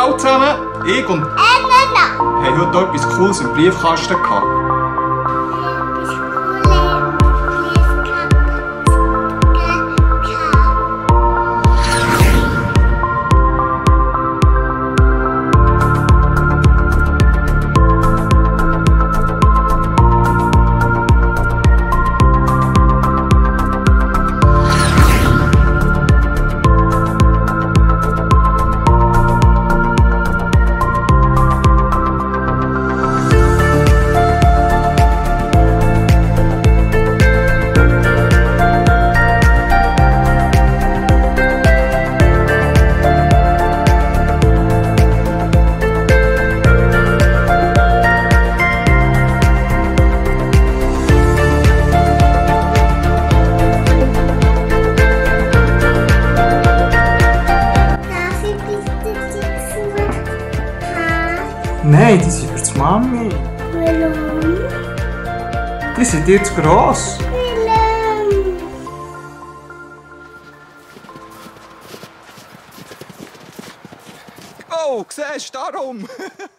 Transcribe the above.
Hallo zusammen, ich und haben heute etwas Cooles im Briefkasten gehabt. Nein, die sind für die Mami. Warum? Die sind dir zu gross. Warum? Oh, siehst du, darum.